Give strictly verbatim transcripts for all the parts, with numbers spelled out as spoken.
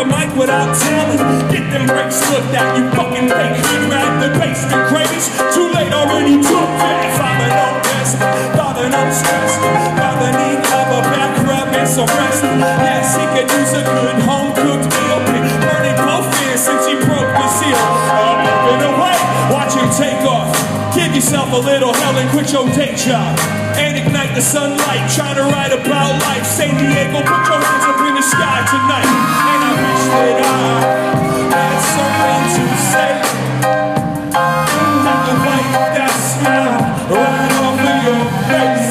the mic without talent. Get them breaks looked at, you fucking fake. You grab the basement craze. Too late, already took that. Father, don't rest. Father, don't stress. Father, need have a back rub and some rest. Yes, he could use a good home-cooked meal. Burning both ears since he broke the seal. Up, up and away, watch him take off. Give yourself a little hell and quit your day job. And ignite the sunlight, trying to write about life. San Diego, put your hands up in the sky tonight. And I wish that I had something to say. Have to wipe that smile right off of your face.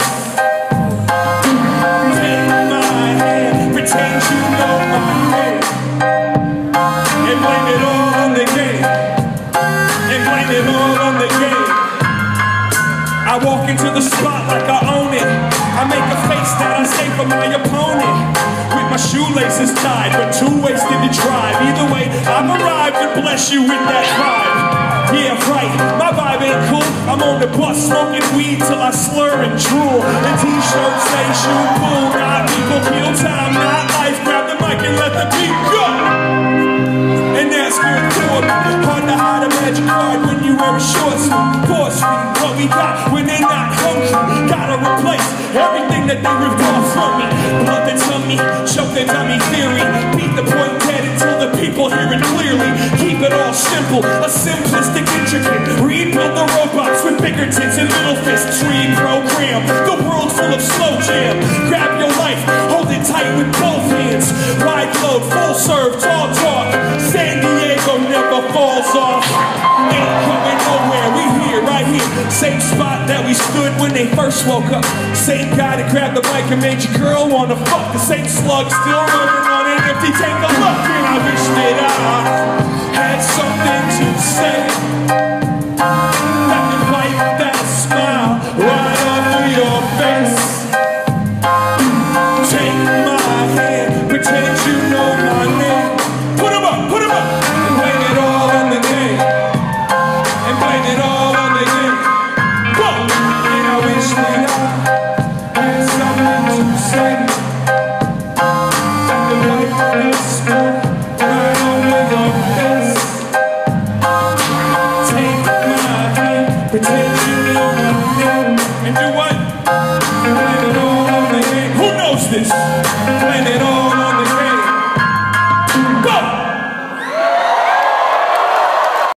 Take my hand, pretend you know my name, and blame it all on the game. And blame it all on the game. I walk into the spot like I own it. I make a face that I say for my opponent. With my shoelaces tied, but too wasted to drive. Either way, I've arrived and bless you with that vibe. Yeah, right, my vibe ain't cool. I'm on the bus smoking weed till I slur and drool. The t-shirts say shoot cool, not people kill time, not life. Grab the mic and let the beat go. And that's good for me. Hard to hide a magic card when you wear a short sleeve. Force feed what we got when they're not hungry. Gotta replace everything that they ripped off from me. Blood the tummy, choke the dummy theory. Beat the point dead until the people hear it clearly. Keep it all simple, a simplistic intricate. Rebuild the robots with bigger tits and little fists. Reprogram the world full of slow jam. Grab your life, hold it tight with both hands. Wide load, full serve, tall talk. San Diego never falls off. Ain't going nowhere, we here, right here. Same spot that we stood when they first woke up. Same guy that grabbed the mic and made your girl wanna fuck. The same slug still running on an empty. Take a look, and I wish that I had something to say. I could wipe that smile right off of your face. Take my hand, pretend you know my name. Put 'em up, put 'em up, and blame it all on the game. And blame it all on the game. Whoa! And I wish that I had something to say. I could wipe that smile right over your face. Take my hand, pretend you know my name. And do what? And blame it all on the game. Who knows this? Blame it all on the game.